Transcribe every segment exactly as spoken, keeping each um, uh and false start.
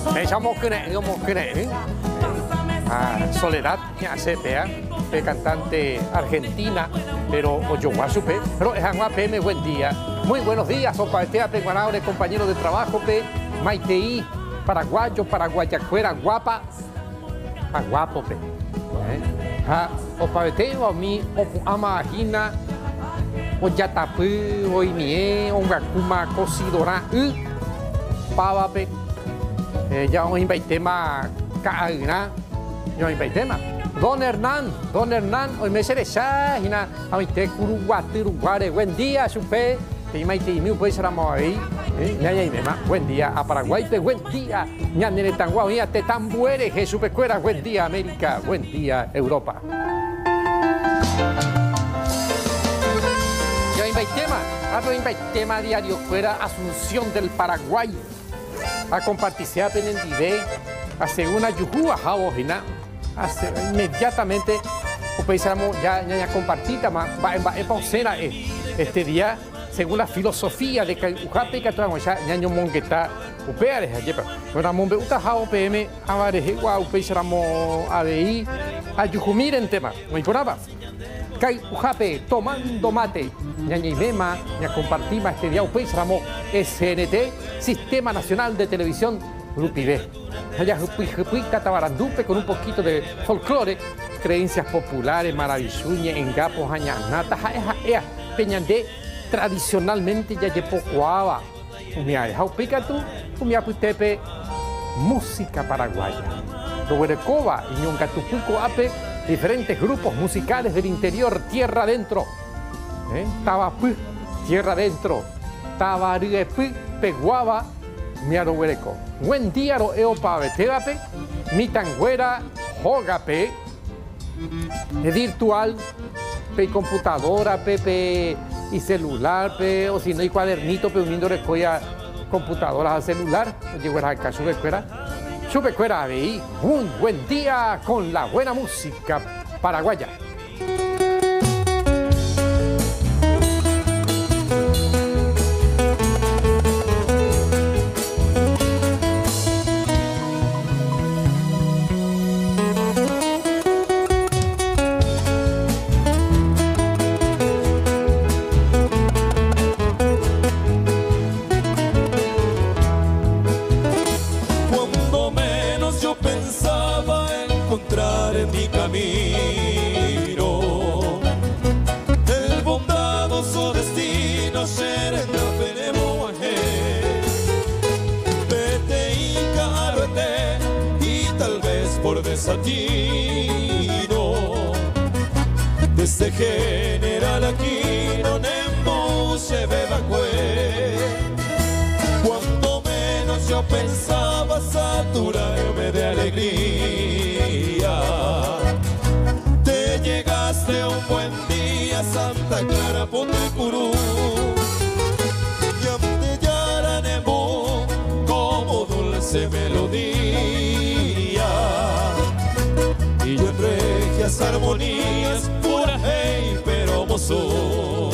Me llamo Kene, como Kene. Ah, Soledad, ya se vea, de cantante argentina, pero Oyoguasupe, pero es Anguapeme, buen día. Muy buenos días, Opa Estea, Peguanaure, compañero de trabajo, Pe, Maiteí, paraguayo, paraguayacuera, guapa, aguapo, Pe. Ah, Opa Estea, o mi, Opu Amagina, Oyatapu, Oimie, Ongakuma, Cosidora, U, Pava, Pe. Ya os invitemos Kaina. Yo invitema. Don Hernán, Don Hernán, hoy me seré ya, y na, a mi te curuguate, uruguare, buen día, supe, que me te mi pues éramos ahí, ya ya y demás, buen día a Paraguay, pe, buen día, ya nene tan guau, ya te tan buere, Jesús Pecuera, buen día América, buen día Europa. Yo invitema, a tu invitema diario fuera Asunción del Paraguay, a compartir en el video, a segunda yuhu a Jabojina. Hace, inmediatamente pensamos ya ya, ya compartida más va en va en este día según la filosofía de que ujape que traemos ya ñaño mongueta upeares allí pero monbe uta jao pm avareje gua upeixramo abi ayujumir en tema muy poraba kai ujape tomando mate ñañi mema ya compartimos este día upeixramo S N T Sistema Nacional de Televisión Lupide. Allá Catabarandupe con un poquito de folclore, creencias populares, maravilluñas, engapos, añanatas, ea, peñandé, tradicionalmente ya yepocuaba. Umia, jaupica tú, umia putepe, música paraguaya. Doberecoba, Iñongatupuco ape, diferentes grupos musicales del interior, tierra adentro. ¿Eh? Tabapu, tierra adentro. Tabariepu, peguaba. Miaro huereco. Buen día, ro eopa betedape, mi tangüera, jogape, de virtual, pe computadora, pe, pe y celular, pe, o si no hay cuadernito, pe uniendo recoya computadoras al celular, llegó a casa su becuera, su becuera de un buen día con la buena música paraguaya. Desatino desde General Aquino Nemo se beba cue. Cuando menos yo pensaba saturarme de alegría, te llegaste un buen día Santa Clara Potecurú y ante Yaranemo como dulce melodía. Y yo en regias armonías, pura hey, pero mozo.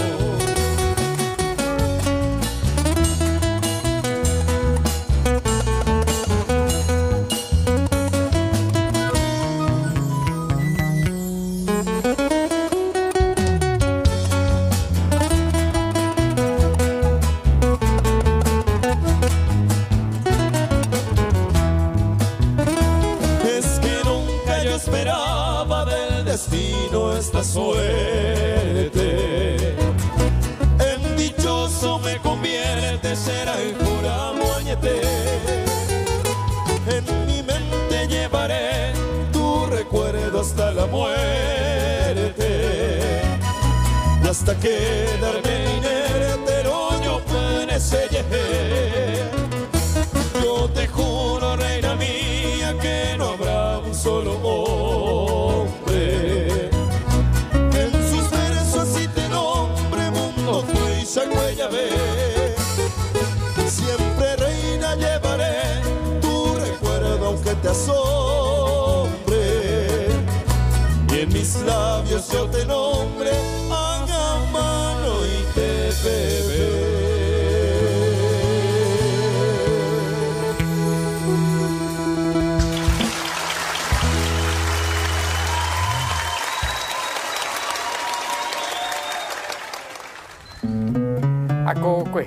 Destino esta suerte, en dichoso me convierte, será el cura moñete. En mi mente llevaré tu recuerdo hasta la muerte, y hasta quedarme inerte, yo puede yo te juro, reina mía, que no habrá un solo hombre en sus versos así te nombre mundo fui huella ve. Siempre reina llevaré tu recuerdo aunque te asombre, y en mis labios yo te nombre, haga mano y te bebé.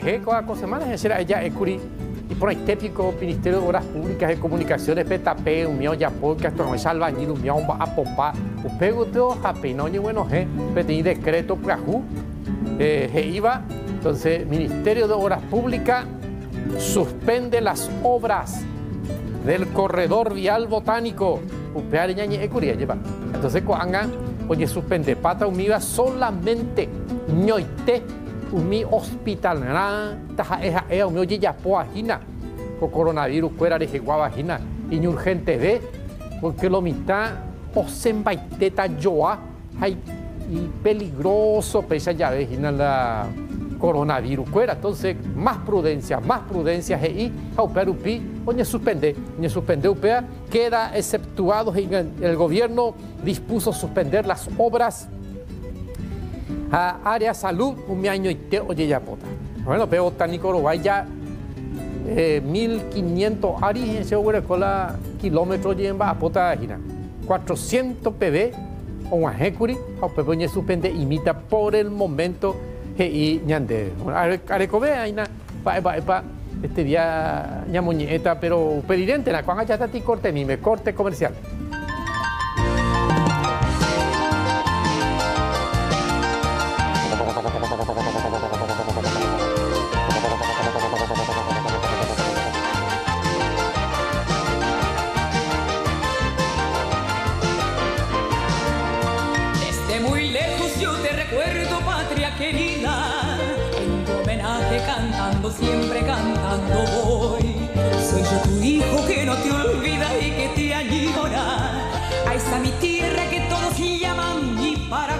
G, cada semana, es ella Ecuri, y por ahí típico Ministerio de Obras Públicas y Comunicaciones, P T A P, un mío ya podcast, un mío albañil, un mío a popá, un pego de hoja, no ni bueno, G, pedí decreto, prajú, eh, iba, entonces, Ministerio de Obras Públicas suspende las obras del corredor vial botánico, upear ñañe Ecuri, lleva, entonces, cuando oye, suspende pata umiva solamente ñoite umi hospital na taja eja ea umi oye ya poajina con coronavirus cuera de guabajina y urgente de porque lo mitad o sembaiteta yoa hay y peligroso pesa ya vejina la coronavirus cuera, entonces más prudencia, más prudencia y auper upi oye suspende, oye suspende upea queda exceptuado el gobierno dispuso suspender las obras a área salud un año y te oye ya pota. Bueno, pero botánico Uruguay ya eh, mil quinientos aris en ese cola kilómetros lleva a pota gira. cuatrocientos P B o un ajecuri, o pepe suspende imita por el momento y ñande. Arecobe aina pa pa pa este día ñamuñeta, pero pedirente la cuando ya está ti corte ni me corte comercial. Siempre cantando voy. Soy yo tu hijo que no te olvida y que te añora a esa mi tierra que todos llaman mi Paraguay.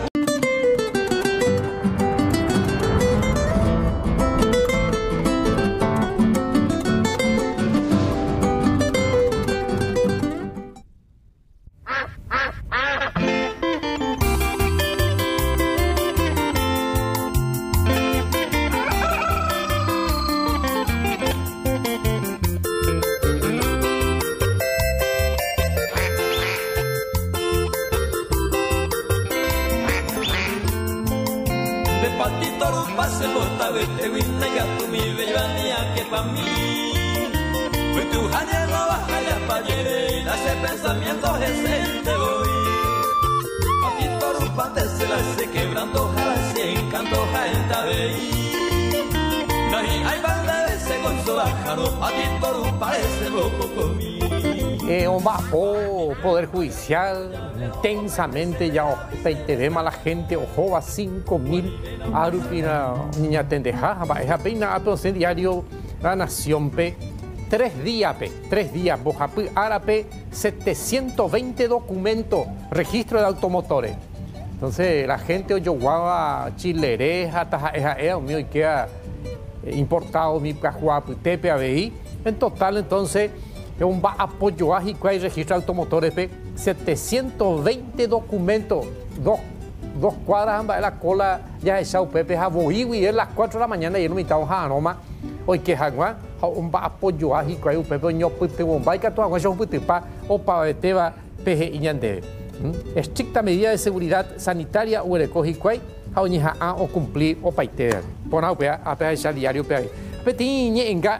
Eh, Poder Judicial intensamente ya te ve mala gente ojo a cinco mil arupina niña tendeja esa pena a diario La Nación P tres días P tres días bojapi árabe setecientos veinte documentos registro de automotores. Entonces la gente oyoguaba chilereja taja esa ea mío y queda importado mi cajuapu tepe A B I en total entonces es un apoyo ágico y registro de automotores P setecientos veinte documentos dos dos cuadras ambas de la cola ya esa U P P a boiwi es las cuatro de la mañana y no me estamos a Noma hoy que hagua un apoyo ágico y U P P ño pute bombay que todo eso pute pa o pa beteba P G iñande estricta medida de seguridad sanitaria o recogicuay a a o cumplir o paite pon a pea a pea diario pea peti ñenga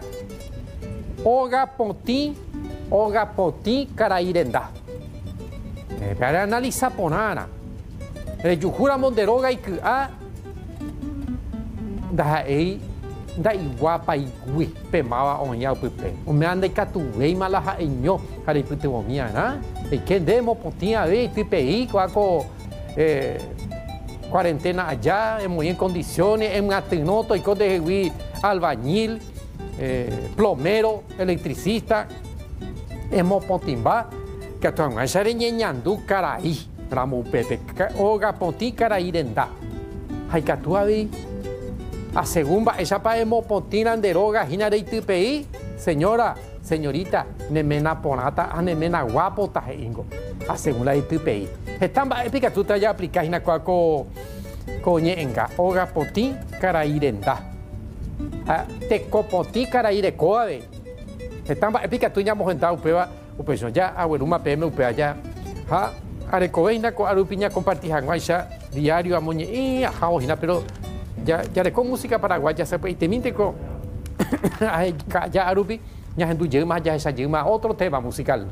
oga poti oga poti carairenda para analizar ponana el yujura monderoga y que a da ei da iguapa y gui pemaba oña pupe o me anda catuei malaja eño para pute bomia na e que demo potinha de pipi coaco eh cuarentena allá en muy en condiciones en atenoto y con de albañil eh, plomero electricista hemos potimba que atuan a ñeñandu carai ramo pepe oga poti carairenda hay que atuar a segunda esa pa hemos potinan de roga hina de T P I señora señorita nemena ponata a nemena guapo tajingo a segunda de T P I están va épica tú ya aplicas na cuaco coñenga oga poti carairenda te copoti caraire coave están va épica tú ya hemos entrado prueba pues ya abueluma P M upea ya ha arecoveina con arupiña compartija guaisha diario amoñe y a pero ya ya le con música paraguaya se puede y te miente con ya arupi ya en tu yema ya esa yema otro tema musical.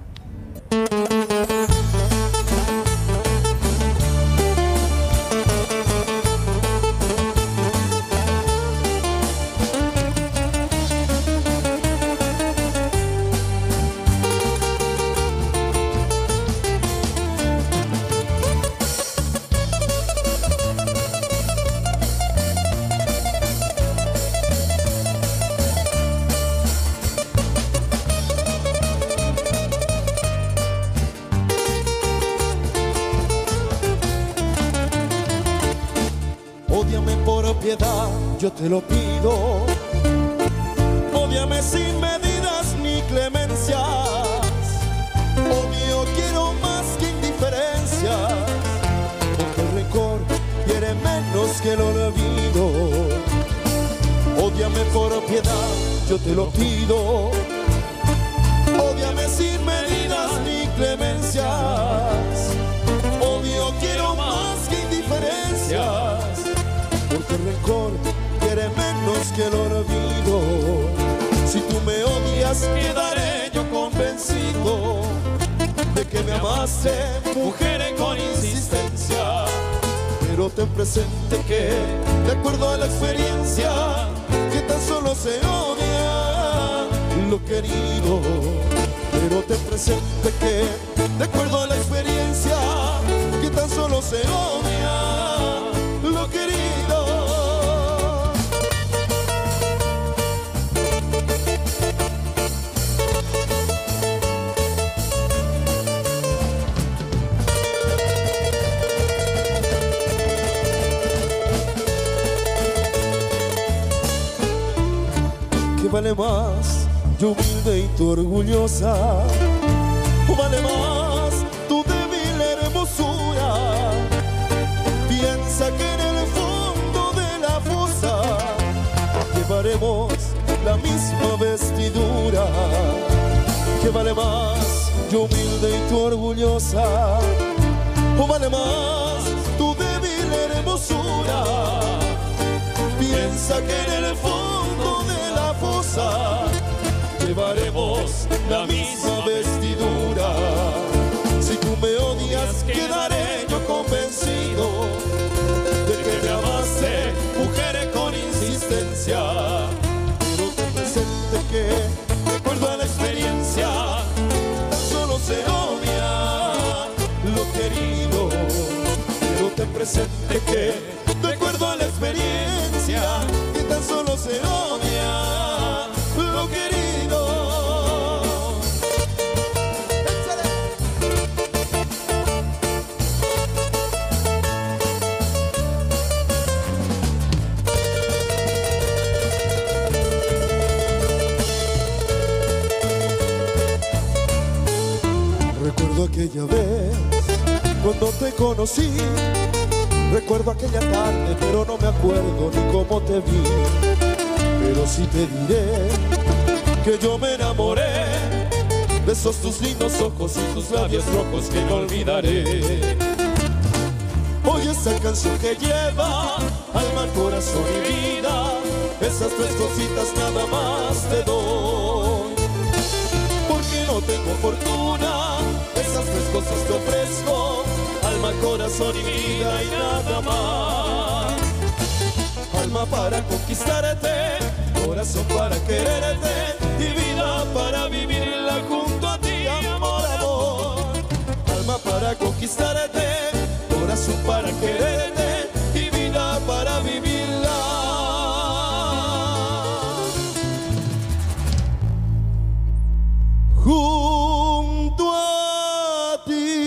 Ódiame por piedad, yo te lo pido. Ódiame sin medidas ni clemencias. Odio quiero más que indiferencia, porque el rencor quiere menos que el olvido. Ódiame por piedad, yo te lo pido. Ódiame sin medidas ni clemencias. Odio quiero más que indiferencias, porque el rencor quiere menos que el olvido. Si tú me odias, quedaré yo convencido de que me amaste, mujer, con insistencia. Pero ten presente que, de acuerdo a la experiencia, que tan solo se odia lo querido. Pero ten presente que, de acuerdo a la experiencia, que tan solo se odia lo querido. ¿Qué vale más, yo humilde y tú orgullosa? ¿O vale más tu débil hermosura? Piensa que en el fondo de la fosa llevaremos la misma vestidura. ¿Qué vale más, yo humilde y tú orgullosa? ¿O vale más tu débil hermosura? Piensa que en el fondo de la fosa llevaremos la misma vestidura. Si tú me odias, quedaré yo convencido de que me amaste, mujer, con insistencia. Pero ten presente que, de acuerdo a la experiencia, tan solo se odia lo querido. Pero ten presente que, de acuerdo a la experiencia, que tan solo se odia lo querido. Recuerdo aquella vez cuando te conocí. Recuerdo aquella tarde, pero no me acuerdo ni cómo te vi. Pero sí te diré que yo me enamoré de esos tus lindos ojos y tus labios rojos que no olvidaré. Oye esa canción que lleva alma, corazón y vida, esas tres cositas nada más te doy. Porque no tengo fortuna, esas tres cosas te ofrezco: alma, corazón y vida y nada más. Alma para conquistarte, corazón para quererte y vida para vivirla junto a ti, amor, amor. Alma para conquistarte, corazón para quererte y vida para vivirla junto a ti.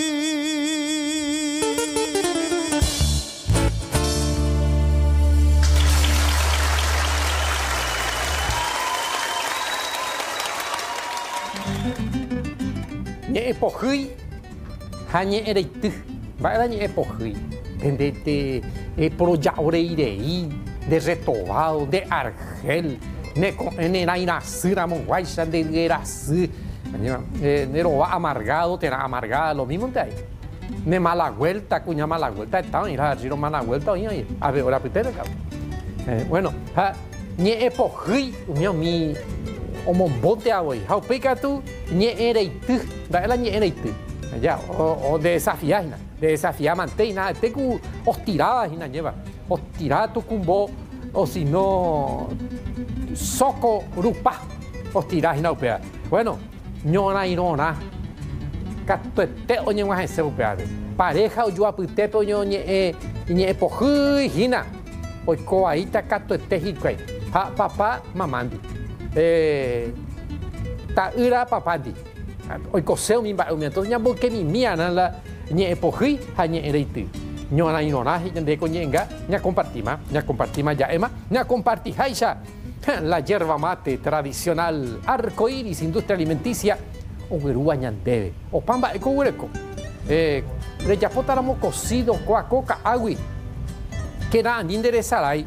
Nhẹ bỏ khơi, hai nhẹ đầy tư, vậy là nhẹ bỏ khơi, de de de proyectos de de retovado, de argel, ne ne na inacira monguaisa de guerası, ne roba amargado, tena amargada, lo mismo te hay. Ne mala vuelta, cuña mala vuelta, está en la giro mala vuelta, oye, a ver, ahora pitero, cabrón. Eh, bueno, ha ñe epohui umio mi omombonte agua. Ha peka tu ñe ereitu, da ela ñe ereitu. Ya, o, o de desafiar, de desafiar manteina, te ku ostirada hina lleva. Ostirada tu kumbo o si no soco rupa ostirada hina upea. Bueno, ñona irona. Katuete oñe guajese upea. Pareja o yo apitepe oño ñe ñe epohui hina. Hoy coaita katuete hikwei. Ha papá mamandi. Eh, ta ira papandi. Hoy coseo mi ba entonces ya porque mi mía la ñe epohui ha ñe ereitu. Ñona inona de coñenga, ña compartima, ña compartima ya ema, ña comparti haisha. La yerba mate tradicional, arcoíris, industria alimenticia, o guerúa ñandebe, o pamba eco hueco. Eh, le yapotáramos cocido, coacoca, agui. Que nada, ni enderezarai.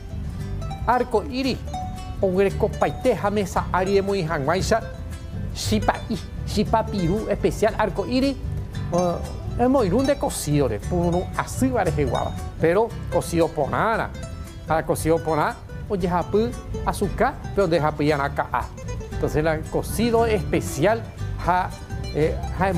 Arco iris, o hueco paiteja mesa ari de muy hanguaisha, shipa i, shipa pirú especial, arco iris, uh, hemos ido de cocido, por uno así va de guava, pero cocido por nada, a cocido por nada, o de japu azúcar, pero de japu yanaka. Entonces, el cocido especial, ha. Eh,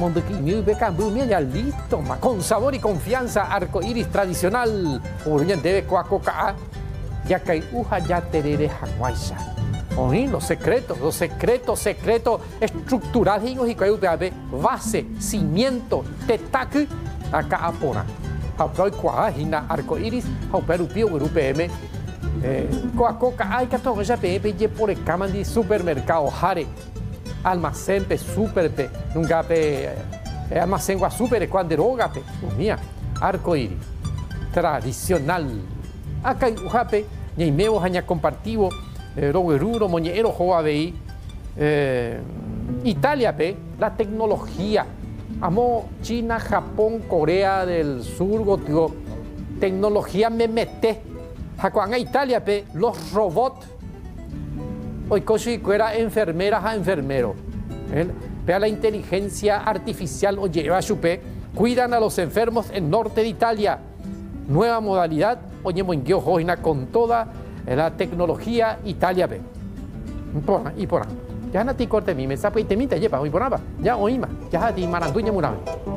ya listo, ma, con sabor y confianza, arco iris tradicional, debe coacoca, ya que uja ya terere hanguaisha. Oí los secretos, los secretos, secretos estructurales y base, cimiento, tetaku, acá apona. Hauproi cuajina, arco iris, hauperu pio, grupe M, coacoca, hay que tomar ya P P por el cama de supermercado, jare. Almacén pe super pe nunca pe eh, almacén gua super cuando droga pe mía arco iris tradicional acá ujape ni meo haña compartivo rogueruro moñero joabei eh, Italia pe la tecnología amo China Japón Corea del Sur gotigo tecnología me mete jacuanga Italia pe los robots. Hoy cosi era enfermeras a enfermeros. Vea la inteligencia artificial o lleva a chupe, cuidan a los enfermos en norte de Italia. Nueva modalidad, oye, con toda la tecnología Italia ve. Y por ahí. Ya no te corte mi mensaje y te minta lleva, hoy por nada. Ya oíma, ya te maranduña murame.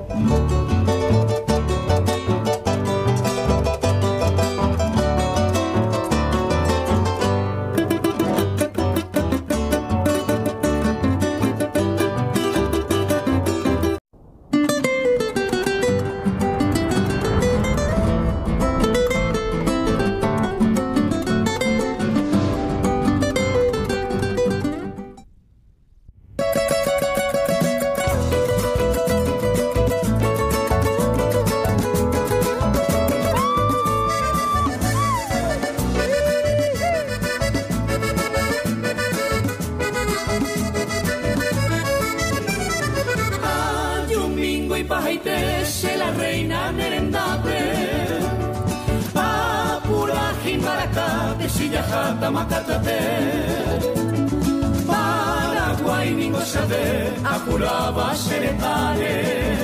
Paraguay ningo sabe apuraba seretare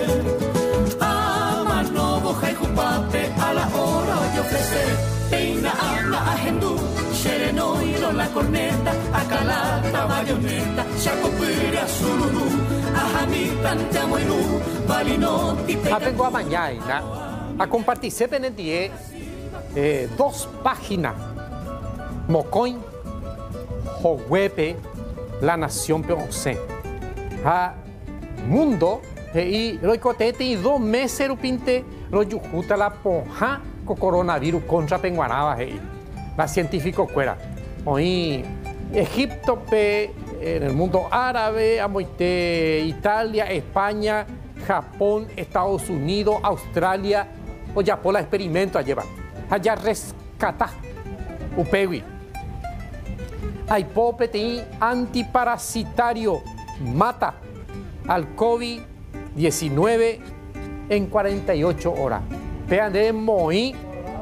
ama novo jaijupape a la hora yo ofrece peina habla ajendu sereno y la corneta acalata bayoneta chacopira sururu ajamita ntamoinu balinoti apengo a mañana a compartir en die eh, dos páginas Mocoin, Johuepe, La Nación Peonce. Ha mundo, y roicotete y dos meses rupinte, royujuta la ponja con coronavirus contra penguanaba. La científico cuera. Hoy, Egipto, pe, en el mundo árabe, amoite, Italia, España, Japón, Estados Unidos, Australia, o ya por la experimento a llevar. Allá rescata, upewi. Hay popete antiparasitario, mata al COVID diecinueve en cuarenta y ocho horas. Vean de Moí,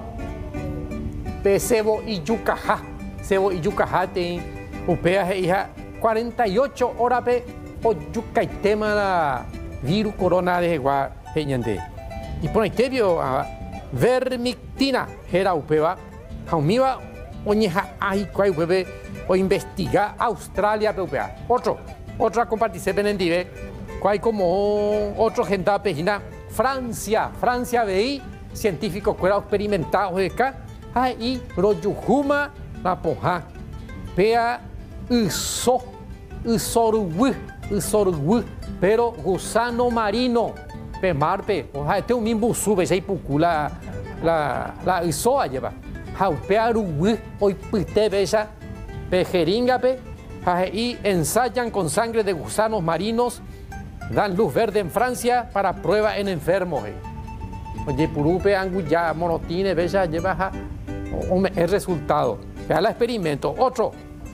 pe Sebo y Yucajá, Sebo y Yucajá te upea hija cuarenta y ocho horas pe o yuca y tema la virus corona de gua gente. Y por ahí te vio a vermictina, era upeva, jaumiva oñeja ay cuál hueve o investiga Australia europea. Otro, otra compartirse penendive, cual como otro gente pejina Francia, Francia veí científicos cuera experimentados de acá, ahí royujuma la poja, pea iso, isorugu, isorugu, pero gusano marino, pe marpe, o sea, este un mismo sube, se pucula la la isoa lleva, jaupea rugu, hoy pite bella, pe jeringa pe, y ensayan con sangre de gusanos marinos, dan luz verde en Francia para prueba en enfermos. Eh. Oye, purupe, anguya, monotine, bella, lleva el resultado. Vea el experimento. Otro.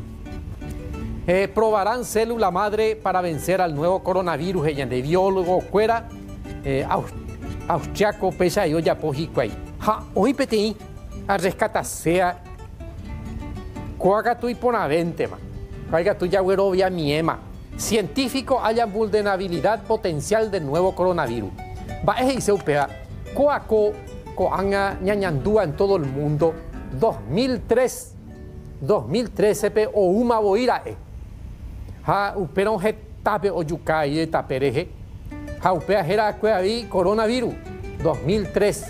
Eh, probarán célula madre para vencer al nuevo coronavirus. Ella de biólogo, cuera, eh, austriaco, pesa y olla pojicuay. Ja, hoy petí, a rescata sea, cuaga tu y ponavente, ma. Cuaga tu ya güerovia miema. Científicos hallan vulnerabilidad potencial del nuevo coronavirus. Va a decir, coaco, coanga, ñañandúa en todo el mundo, dos mil tres, dos mil trece, pe, o uma boira, eh. Ha, upera un tape o yucay de tapereje. Ha, upea jera cueaví coronavirus, dos mil tres.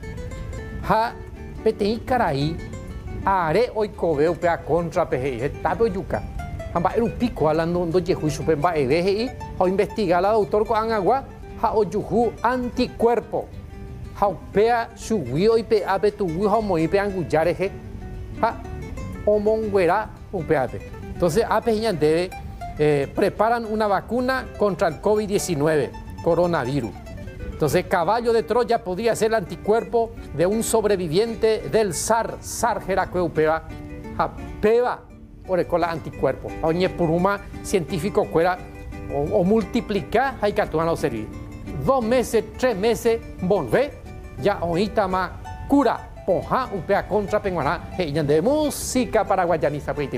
Ha, petei caraí, are hoy cobe upea contra peje, tape o yuca. Amba era un pico hablando de Yehu Supemba Eveji, o investigar la doctor con agua, ha o yuhu anticuerpo, ha upea su wio y pe ape tu wio homo y pe anguyareje, ha o monguera upeape. Entonces, ape debe eh, preparan una vacuna contra el COVID diecinueve, coronavirus. Entonces, caballo de Troya podría ser el anticuerpo de un sobreviviente del SARS, SARS upea, ha peba. Por con la anticuerpos. Oye, puruma científico fuera o, o multiplicar, hay que actuar a servir. Dos meses, tres meses, volver, ya ahorita más cura, poja, upea contra penguaná, y de música paraguayaniza, pues,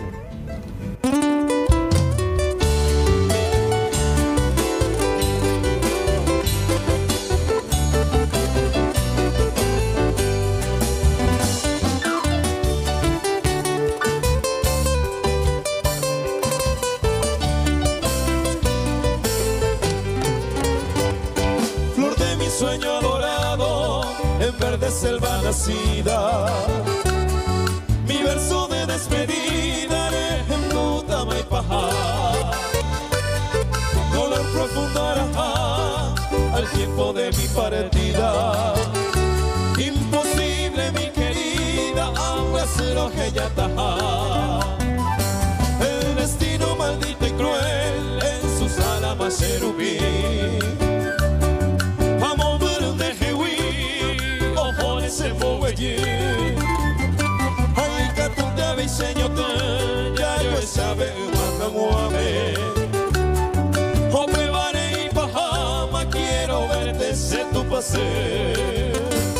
sueño adorado en verde selva nacida, mi verso de despedida en Butama y Paja, dolor profundo hará al tiempo de mi partida, imposible mi querida aguacero que ya taja, el destino maldito y cruel en sus alamas cherubí. Se fue allí, ay, que tú te ves, señor, ya yo sabe, manda muave. O me vare y Bahama, quiero verte, sé tu paseo.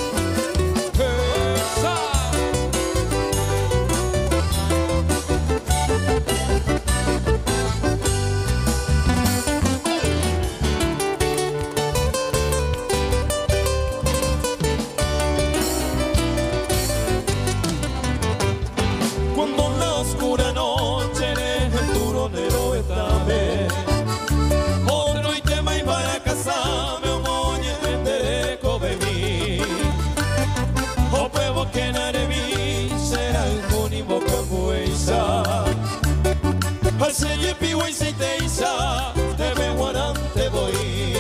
Se yepi wey se teisa, te me guarante voy.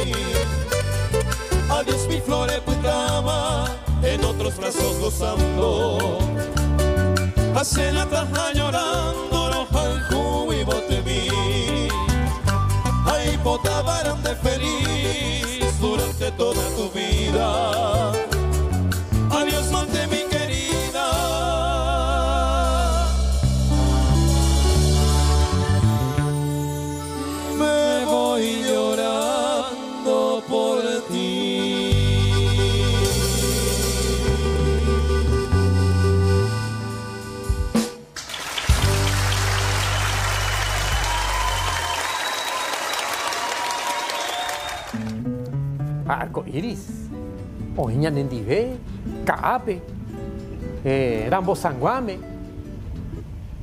Adiós mi flore putama, en otros brazos gozando. Hace la taja llorando, roja el jugo y bote vi. Ay, botabarán de feliz durante toda tu vida. Adiós, monte mi querida. Me voy llorando por ti. Arco iris, oña nendive, caape, eh, rambo sanguame,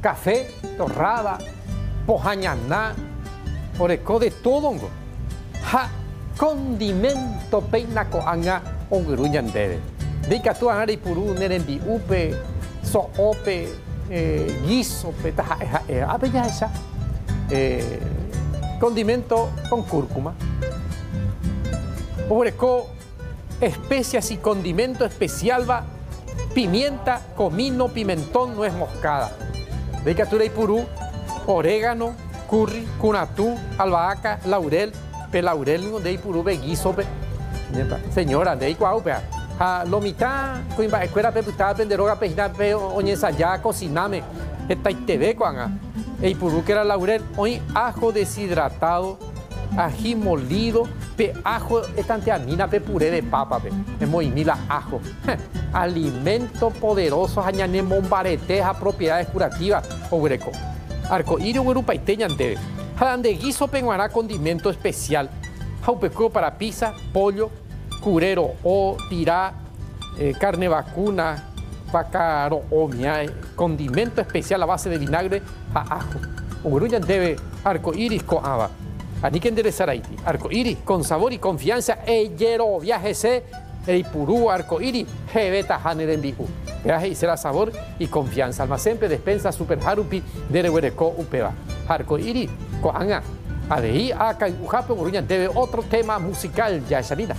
café, torrada, pojañaná, oreco de todo. Ha condimento peina coanga onguruñan debe. De que tú anari puru nerendi upe, soope, guiso, peta, ya esa. Condimento con cúrcuma. Oreco especias y condimento especial va pimienta, comino, pimentón, nuez moscada. De que tú purú, orégano, curry, cunatú, albahaca, laurel, pelaurel, de purú, beguiso, señora, de cuau, pea. A lo mitad, cuimba, escuela peputada, penderoga, pejina, pe, oñesa ya, cociname, esta y te ve, cuanga. El purú que era laurel, hoy ajo deshidratado, ají molido, pe ajo, esta anteamina, pe puré de papa, pe, es muy mila ajo. Alimentos poderosos, añaden bombaretes a propiedades curativas, o greco. Arcoíris, grupa y teñan debe. Jalan de guiso, penguará, condimento especial. Jaupeco para pizza, pollo, curero o tirá, eh, carne vacuna, pacaro o mia, condimento especial a base de vinagre a ajo. Ugrullan debe arcoíris con ava. Ani que enderezar Haití. Arcoíris con sabor y confianza. Eyero viajese. El purú arcoíris. Jebeta haner en bihu. Viaje y será sabor y confianza. Almacén despensa super harupi de rehuereco upeba. Arcoíris con anga. Adeí acá y ujape ugrullan debe otro tema musical ya salida.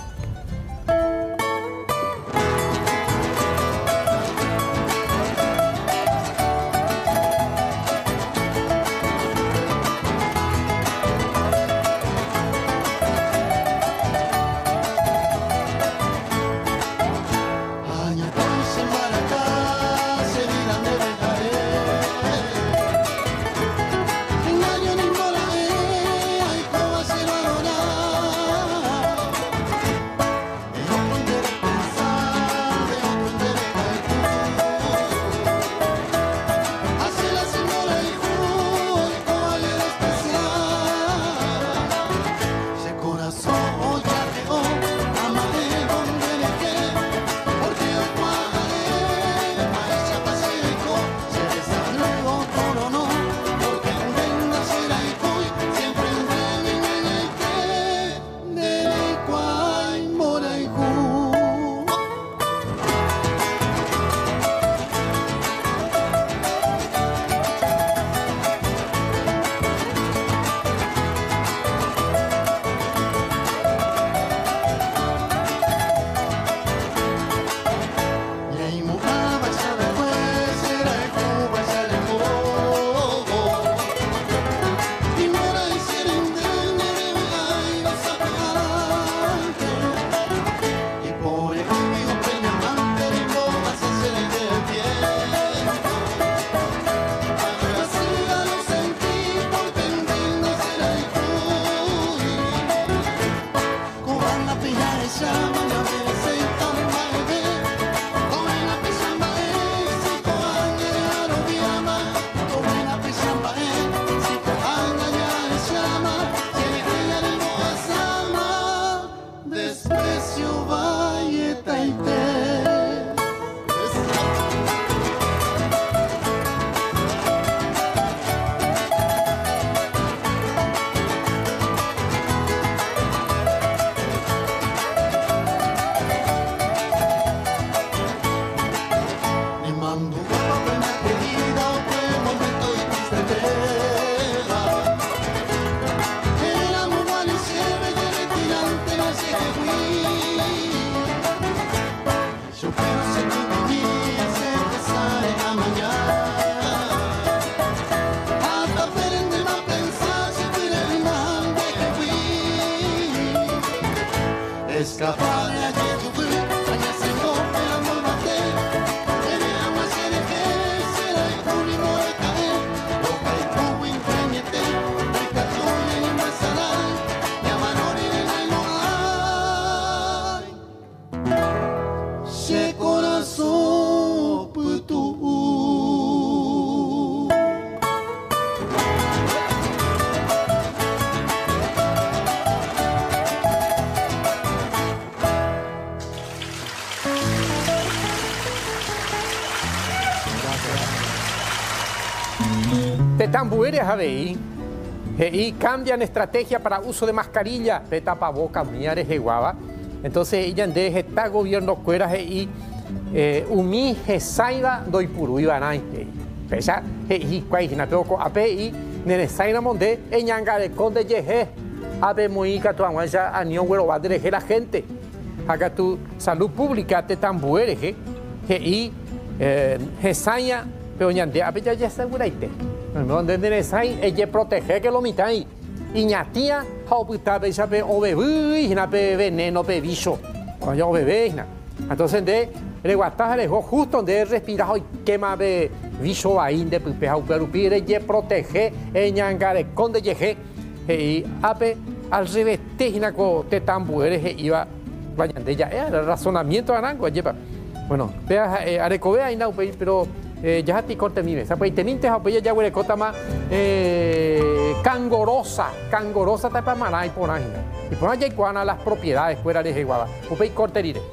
tambueres a ver, y cambian estrategia para uso de mascarilla, de tapabocas, miares de guava. Entonces ella en de está gobierno cueras y umi jesaida doy puru y banai. Pesa y cuai na toco ape y nene saina monde eñanga de conde yeje ape muica tu anguaya anion güero va de la gente. Acá tu salud pública te tambueres y jesaña pero ñande ape ya ya seguraite. Donde nene sai ella protege que lo mitai. Y ñatía, how puta pe chape obebu y na pe veneno pe bicho. Cuando bebé na. Entonces de reguataja le justo donde respira hoy quema de bicho ahí de pe how pero pire ye protege eñangare conde yeje y ape al revés tejina co te tambueres iba vayan ya era el razonamiento anango lleva. Bueno, vea arecovea y no pero Eh, ya ti corte mi mesa, pues teninte a pues ya huele cota más eh, cangorosa, cangorosa tapa maná y por ahí. Y por allá hay cuana las propiedades fuera de Jeguaba. Pues corte dire.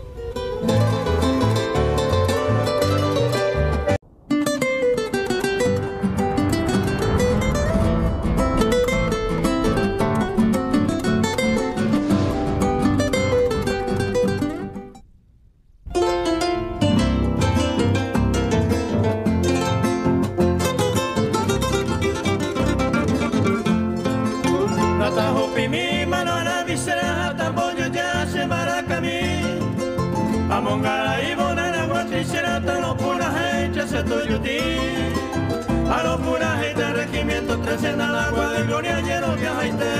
A los puras de regimiento tres en el agua de gloria lleno de Haite.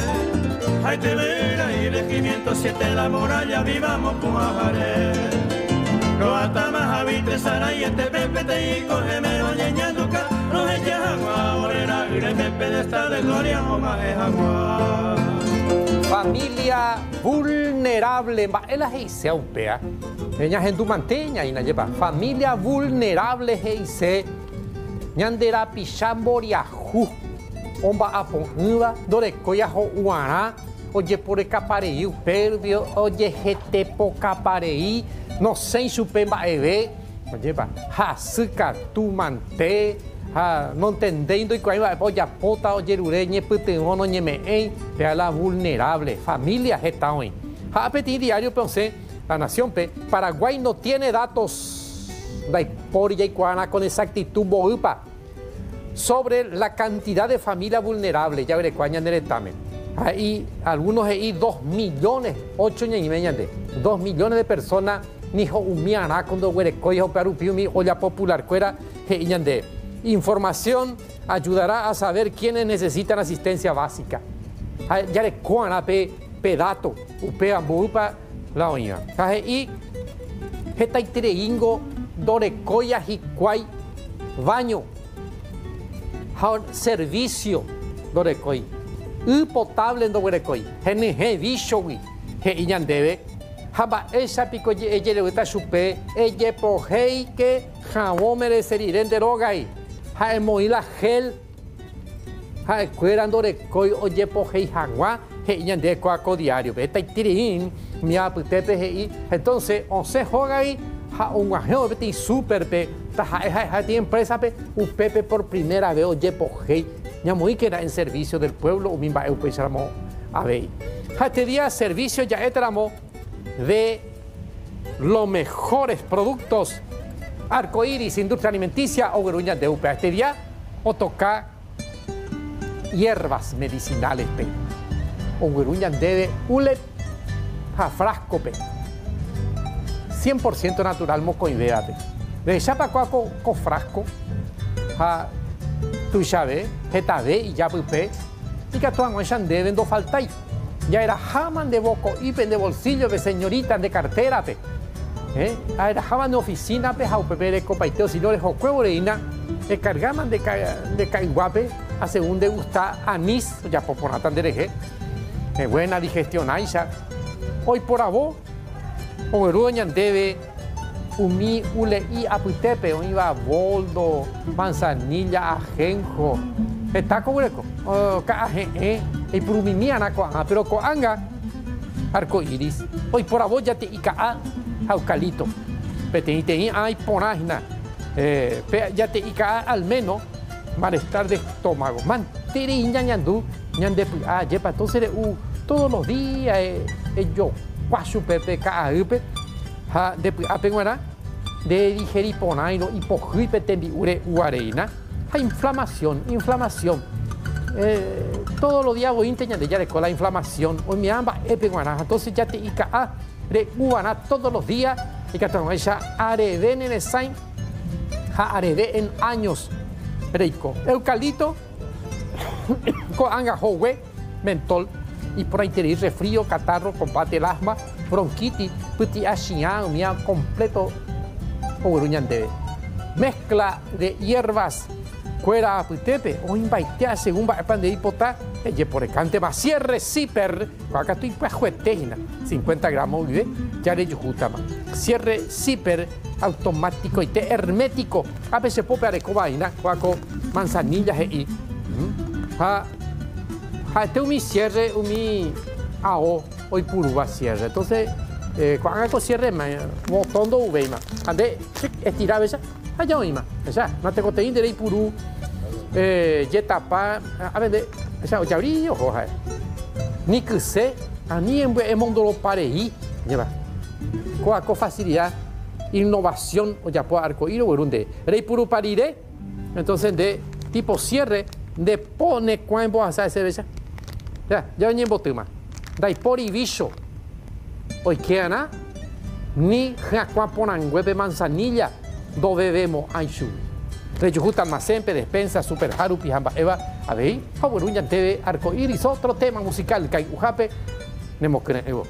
Haite vera y regimiento siete la muralla vivamos Pumajaré. No hasta más habite Sara y este pepe te y cógeme oye ñanduca. No es ya agua, orera y el pepe de esta de gloria o más es agua. Familia vulnerable, él es upea. Ella es en tu manteña y na lleva. Familia vulnerable heise. Ñandera pichamboria ju. Omba aponhuda, dorecoya ho uara. Oye por el caparei, uperbio, oye jete po caparei. No sé su pemba ebe. Oye va. Hasuka tu mante. Ha, no entendiendo y cuando apoya pota o yerureñe puteono ñeme de la vulnerable familia está hoy. Ha petit diario pensé la nación P. Paraguay no tiene datos de por y cuana con exactitud boipa sobre la cantidad de familias vulnerables. Ya veré cuándo en el examen. Hay algunos ahí dos millones, ocho y media de dos millones de personas ni humiana cuando veré coyo perupiu mi olla popular cuera y de información ayudará a saber quiénes necesitan asistencia básica. Ya le cuana pe pedato, upea bupa la oña. Y esta itereingo dorecoya jicuay baño, servicio dorecoi, u potable en dorecoi, gene he vishowi, he iñan debe. Haba esa pico ella le gusta chupe, ella pohei que jamón merecería en derogai. Ha moila gel ha cueran dorecoi oye pohei jagua he iñan de coaco diario. Esta iterein mi aputepe he entonces once jogai ha un guajeo beti super pe ta ha ha ha empresa pe upepe por primera vez oye pohei ya muy que era en servicio del pueblo o mimba eu pensamos a ver. Ha este día servicio ya etramo de los mejores productos arcoíris, industria alimenticia o gruñas de U P A. Este día o toca hierbas medicinales pe o gruñas de ule a frasco pe cien por ciento natural mocoidea pe de chapa cuaco con frasco a tu llave jetabe y ya pe y que tu anguachan deben do faltai. Ya era jaman de boco, ipen de bolsillo, de señoritas de cartera, pe. ¿Eh? Era jaman de oficina, pe, jau pepe de copaiteo, si no les jocuevo de ina, le cargaban de, ca, de caiguape, a según de gusta anís, ya poponatan de reje, eh, buena digestión, aisha. Hoy por abo, o eruñan debe, umi, ule y aputepe, o iba boldo, manzanilla, ajenjo, está como greco, o caje, eh. Y por mi mía pero coanga arco iris hoy por abo ya te ica eucalipto pete te hay poragna eh ya te ica al menos malestar de estómago. Mantiri ñañandú, ñandepu, ah, yepa, entonces uh, todos los días eh, eh, yo, cuachu pepe, caape, ha, de apenguara, de digeripona y no hipojipe tembiure uareina, ha inflamación, inflamación. Eh, todos los días voy a intentar ya de con la inflamación, o mi amba epenguara, entonces ya te ica a de guana todos los días, y que tengo ella arede en el sain, ha arede en años. Reico, eucalipto, con angajowe, mentol, y por ahí tener resfrío, catarro, combate el asma, bronquitis, puti ashiña, mía completo, o debe. Mezcla de hierbas, cuera putepe, o invaitea según va a pan de hipota, ella por el cante más cierre zipper, acá estoy pues jueteina, cincuenta gramos vive, ya le yujutama. Cierre zipper automático y te hermético, a veces puede haber cobaina, cuaco manzanillas y ha ha este un cierre un ao hoy puro cierre, entonces eh, cuando hago cierre me motondo uveima, ande estirar esa, allá oima, esa, no te coteín de puro eh yetapa, a ver, esa o chabrillo, oja, ni que sé, a ni en el mundo lo pareí, lleva, con facilidad. Innovación o ya puedo arcoíris o de rey puro parire, entonces de tipo cierre de pone cuando hace ese bella ya ya venía en botuma dai por y bicho hoy que ana ni jacua ponan hueve manzanilla do bebemos anchu de justa más siempre despensa super haru pijamba eva a ver favorun ya tv arcoíris otro tema musical que ujape nemos que evo.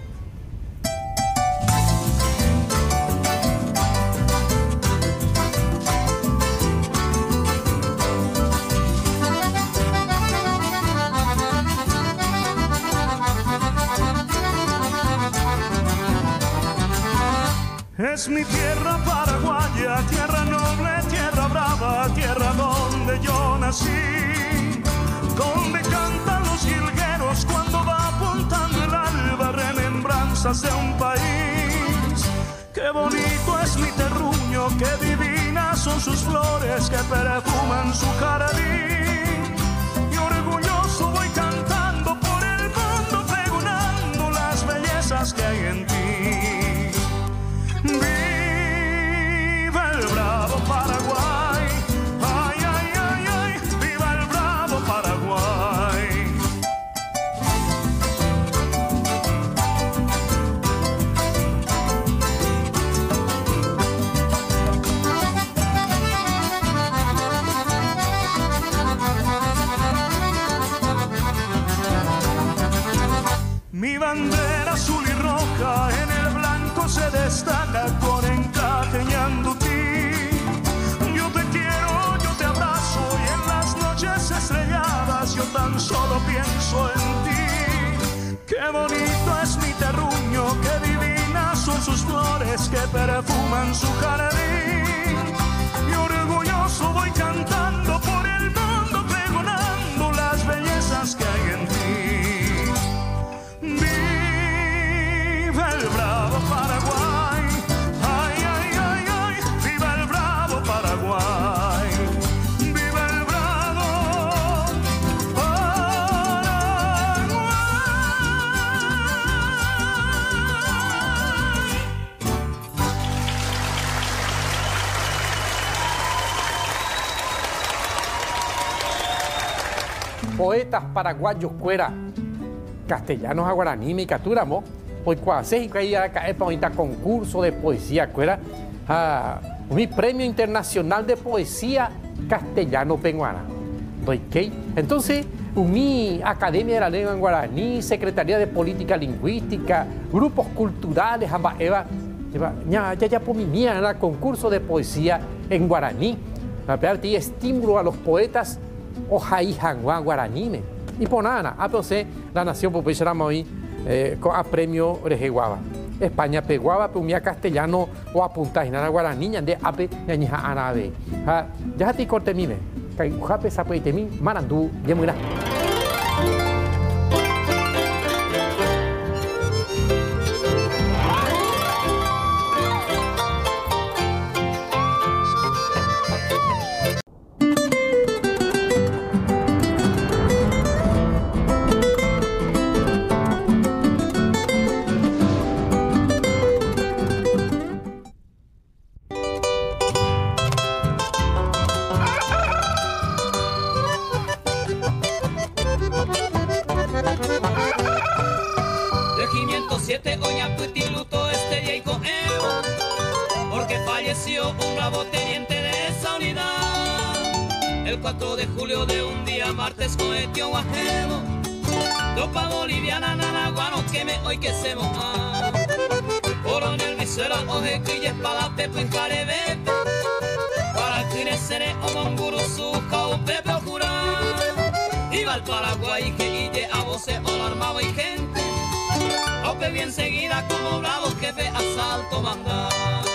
Es mi tierra paraguaya, tierra noble, tierra brava, tierra donde yo nací, donde cantan los jilgueros cuando va apuntando el alba, remembranzas de un país. Qué bonito es mi terruño, qué divinas son sus flores que perfuman su jardín. Y orgulloso voy cantando por el mundo, pregonando las bellezas que hay en ti. Viva el bravo Paraguay, ay, ay, ay, ay, viva el bravo Paraguay. Mi bandera azul y roja en el blanco se destaca con encaje ñandutí. Yo te quiero, yo te abrazo y en las noches estrelladas yo tan solo pienso en ti. Qué bonito es mi terruño, qué divinas son sus flores que perfuman su jardín. Y orgulloso voy cantando por el mundo, pregonando las bellezas que hay en ti. Viva el bravo Paraguay, ay, ay, ay, ay, viva el bravo Paraguay, viva el bravo Paraguay. Poetas paraguayos cuera, castellanos a guaraní, mi capturamos. Hoy cuase y que ya cae para ahorita concurso de poesía cuera, ah, mi premio internacional de poesía castellano penguana. Entonces, mi Academia de la Lengua en Guaraní, Secretaría de Política Lingüística, grupos culturales, amba eva, ya ya ya por mi mía, concurso de poesía en guaraní, a y estímulo a los poetas ojaí hanguán guaraní. Y por nada, a la nación popular hoy eh, con a premio Rejeguaba. España peguaba, pero mi castellano o apuntáis nada guaraní, de ape, ñañija anabe. Ya te corte mime, que jape sapuite mi, marandú, yemuna. ti luto este día y cohemo, porque falleció un bravo teniente de esa unidad. El cuatro de julio de un día martes cohetió guajemo, tropa boliviana nanaguano que me hoy que se moja. Coronel visera oje que y espada te pinjare bebe, para que ne seré o monguru su cao pepe jurar. Iba al Paraguay que ille a voce o lo armaba y gente, aunque bien seguida como bravo jefe asalto mandar.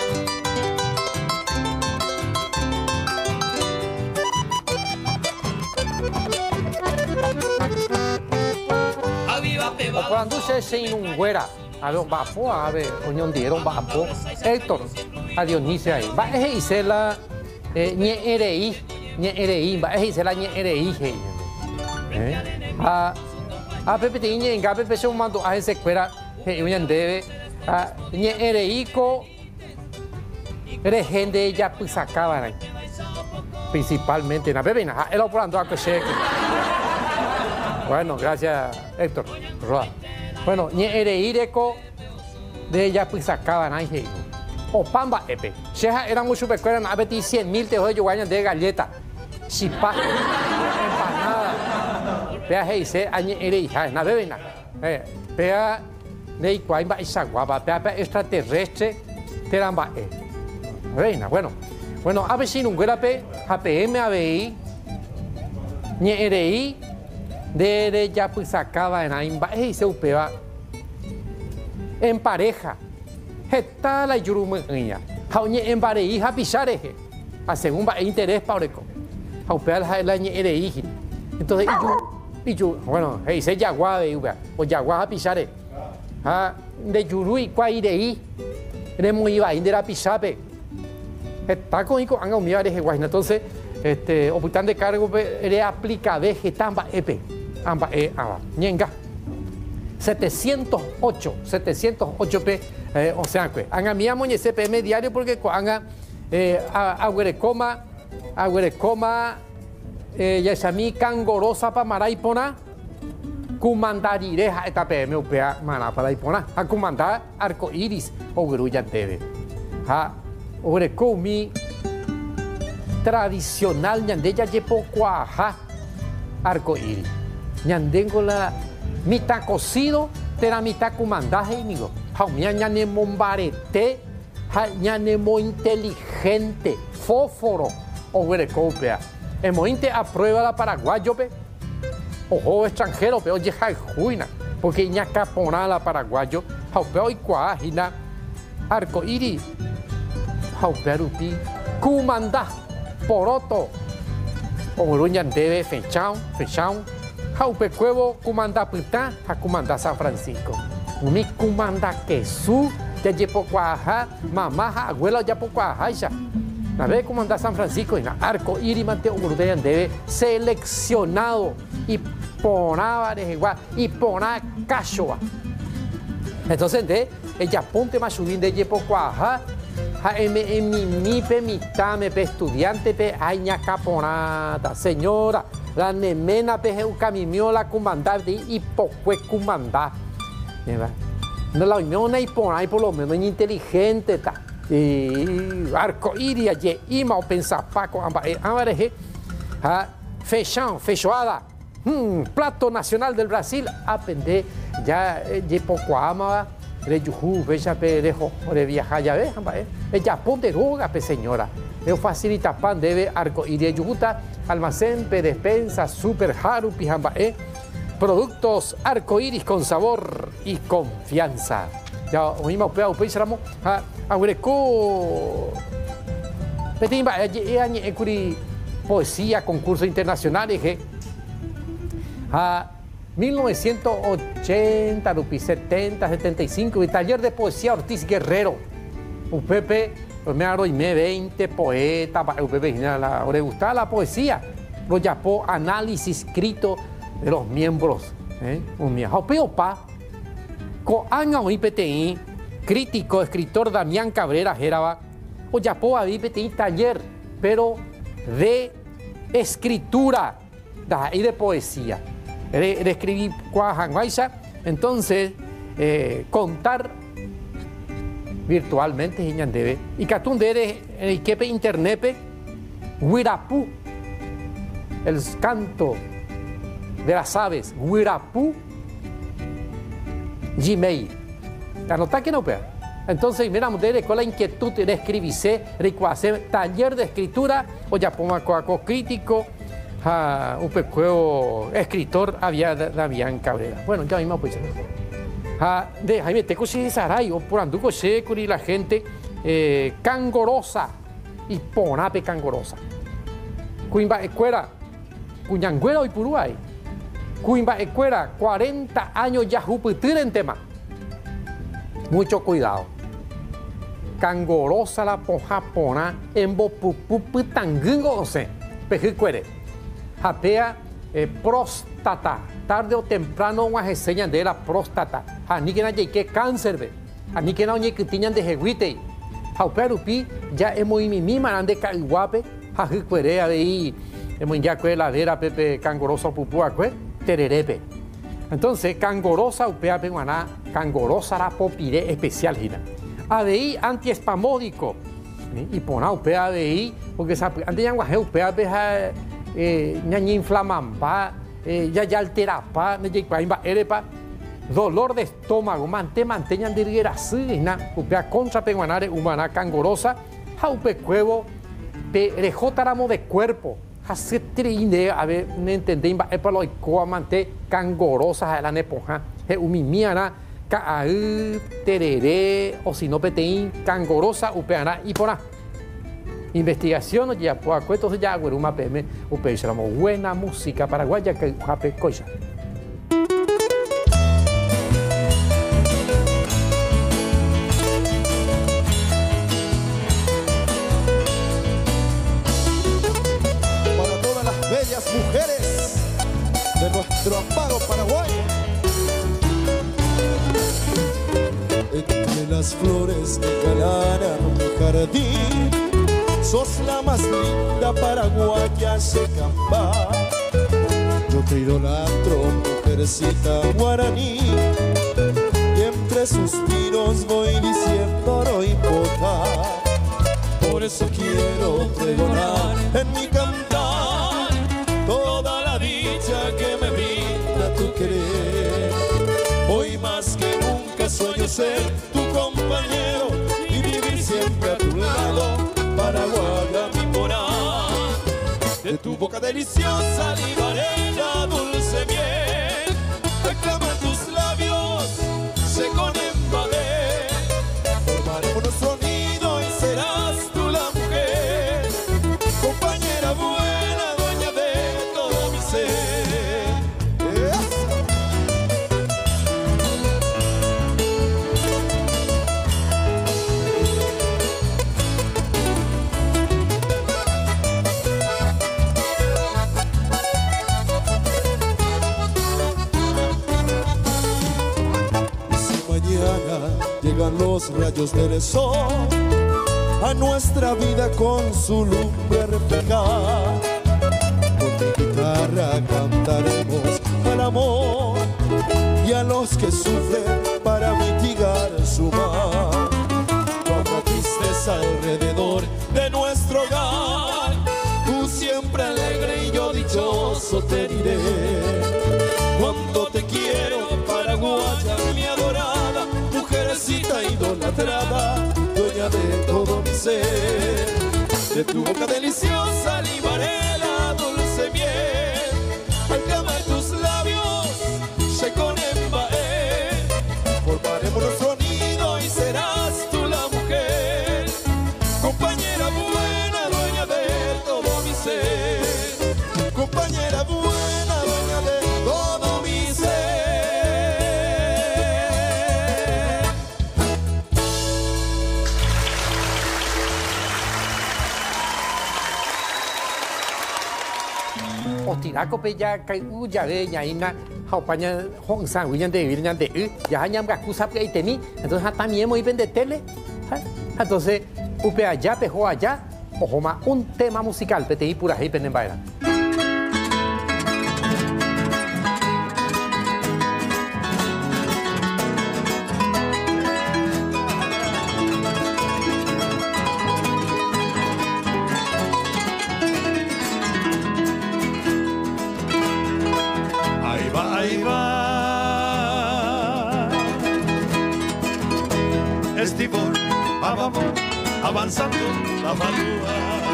Cuando se se inunguera, a los bafos, a ver, unión dieron bafo, Héctor, a Dionisio ahí, va a hice la ñe erei, ñe erei, va a hice la ñe erei, a a Pepe tiñe en Gabe Pepe un mando a ese cuera, que unión debe, a ñe ereico, regende ya pues acaban principalmente, na Pepe, na, el operando a que se. Bueno, gracias, Héctor. Roa. Bueno, ñe ereireco de ella pues sacaban ahí. O pamba epe. Sheja era muy super cuera, na beti cien mil te hoyo guañan de galleta. Chipa, empanada. Pea heise a ñe ereija, na bebena. Eh, pea de iguaimba esa guapa, pea pea extraterrestre, teramba e. Reina, bueno. Bueno, a ver si nunca pe, a P M A B I, ñe erei. De ya pues sacaba en Aimba y se upeba en pareja. Está la yurumeña. Jauñe en pareja pisareje. A según va interés paureco. Jaupea la ñe ereiji. Entonces, y yo, bueno, hey, se yagua de uva. O yagua pisare. Ah, de yurui cuairei. De muy iba de la pisape. Está con ico anga un día de guayna. Entonces, este, oputan de cargo le aplica vegetamba epe. Amba e aba. Ñenga. setecientos ocho, setecientos ocho p, eh, o sea, que anga mi amo C P M diario porque anga eh, aguerecoma, aguerecoma, eh, ya sami cangorosa pa maraipona, cumandarireja esta P M upea mana para ipona, a comandar arco iris o grulla debe. Ha, orecomi tradicional ñandeya yepo cuaja arco iris. Ñandengo la mitad cocido, de la mitad comandaje y digo, jaumia ñanemo mbarete, ñanemo inteligente, fósforo, o huerecopea. Emointe aprueba la paraguayo, pe, ojo extranjero, pe, oye, juina, porque ña capona la paraguayo, jaupeo y cuajina, arco iris, jaupea rupi, comandá, poroto, o gruñan debe, fechao, fechao. Jaupe cuevo comanda pita, a comanda San Francisco. Mi comanda quesú, ya llepo cuaja, mamá, abuela ya po cuaja ya. La vez comanda San Francisco y na arco irimante urdean debe seleccionado y ponaba de igual y pona cachoa. Entonces de ella ponte más subir de llepo cuaja. Ha en mi mi pe mitame pe estudiante pe aña caponata, señora. La nemena pe un camimio la comandante y poco comandar. No la unión y por ahí por lo menos inteligente ta. Y arco iria ye ima o pensar paco ambareje. Ha fechão, feijoada. Hmm, plato nacional del Brasil. Aprende ya ye poco ama. De yuju, veja pe dejo de viajar ya ve, ella ponte ruga pe señora. Eu facilita pan debe arco iria yujuta. Almacén, pe despensa, super haru, pijamba, eh. Productos arcoíris con sabor y confianza. Ya oímos pegado, pues éramos a Agüereco. Petimba, eh, poesía, concurso internacional, eh. A mil novecientos ochenta, setenta, setenta y cinco, y taller de poesía Ortiz Guerrero. Un Pepe. Me hago y me veinte poetas, o le gustaba la poesía, lo llamó análisis escrito de los miembros. ¿eh? Un viejo peopa, con anga o I P T I, crítico, escritor Damián Cabrera Geraba, o llamó a I P T I taller, pero de escritura y de poesía. De, de escribir cuajanguaisa, entonces eh, contar virtualmente y ñandebe. Y catundere en el quepe internet, Huirapú, el canto de las aves, Huirapú, Gmail. Anota que no pega. Entonces, mira, de con la inquietud de escribirse, hacer taller de escritura, o ya pongo coaco crítico, a un pequeño escritor, había Damián Cabrera. Bueno, ya mismo pues. De Jaime Teco se saray, o por anduco se curi la gente, eh, cangorosa, y ponape cangorosa. Cuimba Ecuera, Cuñanguera y Puruay. Cuimba Ecuera, cuarenta años ya jupitir en tema. Mucho cuidado. Cangorosa la pojapona en bopupupu tangungo ose. Pejicuere. Japea eh, próstata. Tarde o temprano una reseña de la próstata. Ani que na que cáncer ve. Ani que na oñe que tiñan de jeguite. Jauperupi ya hemos mi marande caiguape. Jajicuere ahí. Hemos ya que la vera pepe cangorosa pupua que tererepe. Entonces, cangorosa upea peguaná, cangorosa la popire especial gira. A D I antiespamódico. Y pona upea A D I, porque antes ya guaje upea beja ñañi inflamamba, ya ya alterapa, ne pa erepa, dolor de estómago, mante manteñan de riguerasina, upea contra peguanare humana cangorosa, jaupe cuevo, perejótaramo de cuerpo. Hace trine, a ver, no entendí, es para los coamantes cangorosas a la nepoja, es umimiana, caú, tereré, o si no peteín, cangorosa, upeana y pona. Investigación, ya pues, entonces ya, güey, una P M, upeamos buena música paraguaya que jape coisa. Mujeres de nuestro amparo Paraguay. Entre las flores que galanan un jardín, sos la más linda paraguaya secamba. Yo te idolatro, mujercita guaraní, y entre suspiros voy diciendo no importa. Por eso quiero pregonar en mi cantar toda la dicha que me brinda tu querer. Hoy más que nunca sueño ser tu compañero y vivir siempre a tu lado, Paraguaya mi morar. De tu boca deliciosa libaré la dulce miel, reclama tus labios, se con embadé. Formaremos nuestro nido y serás tú la mujer, compañera buena, dueña de todo mi ser. Si mañana llegan los rayos del sol a nuestra vida con su lumbre reflejar, con mi guitarra cantaremos al amor y a los que sufren para mitigar su mal. Cuando tristeza alrededor de nuestro hogar, tú siempre alegre y yo dichoso te diré. Cuando te quiero, paraguaya mi adorada, mujercita idolatrada, dueña de todo mi ser. De tu boca deliciosa libaré la dulce miel, al cama de tus labios se con embaé. Formaremos nuestro nido y serás tú la mujer, compañera buena, dueña de todo mi ser. Compañera buena, dueña de todo mi ser. Otiraco peya kai u ya ve ya ina jaupaña hong san wiñan de vivir de u ya hañam gakusa que ahí tení, entonces también hemos ido de tele. Entonces upe allá pejo allá ojo más un tema musical pete pura ahí penden baila. Estibor, a vapor, avanzando la falúa.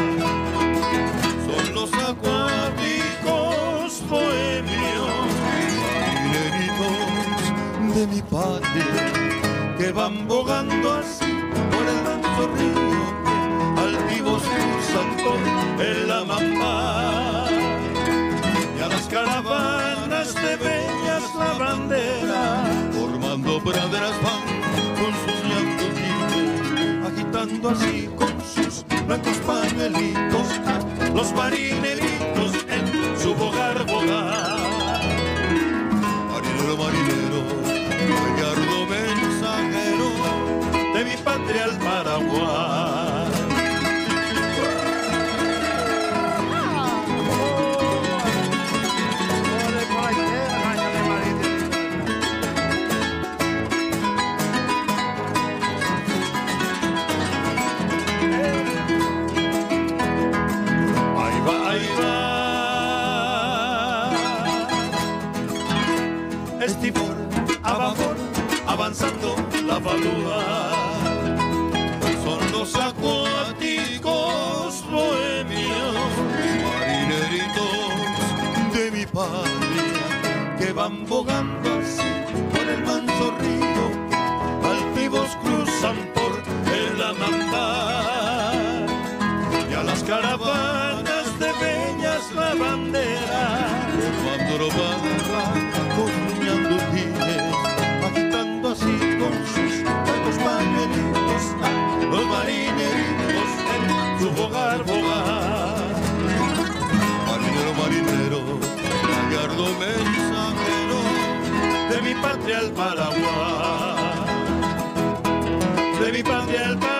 Son los acuáticos bohemios, mineritos de mi patria, que van bogando así por el manso río, altivos cruzan por el Amambá. Y a las caravanas de bellas lavanderas, formando praderas van con sus llantos, agitando así con sus blancos pañuelitos, los marineritos en su bogar bogar. Marinero, marinero, gallardo mensajero de mi patria al Paraguay. Estibor, a vapor, avanzando la falúa. Son los acuáticos bohemios, marineritos de mi patria, que van bogando así por el manso río, altivos cruzan por el Amambá. Y a las caravanas de bellas lavanderas, formando barra, comuñando pines, agitando así con sus blancos pañuelitos, los marineritos en su bogar bogar. Marinero, marinero, gallardo mensajero de mi patria al Paraguay, de mi patria al Paraguay.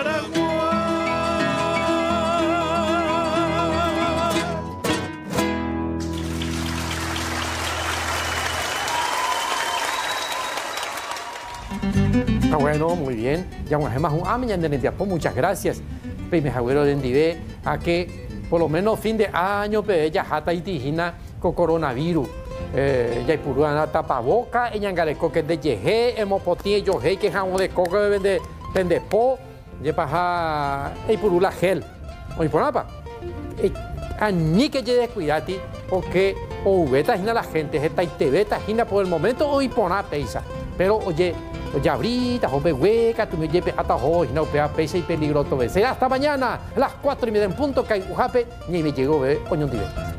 Ah, bueno, muy bien. Ya más un año de Tiempo, muchas gracias. Primer agüero de Ndive, a que por lo menos fin de año, pero ya jata y tijina con coronavirus. Ya hay pura tapaboca, ella engareco que de yeje, hemos potido yo, hey, que jamón de coco de vende po, ya paja, hay pura gel. Oye, por nada, a ni que llegue cuidati, porque o veta la gente, esta y te veta por el momento, o y pona peisa. Pero oye, ya ahorita, jope hueca, tú me lleves hasta hoy, no pea pesa y peligro todo. Será hasta mañana, a las cuatro y media en punto, que hay un jape, ni me llegó, ve, coño,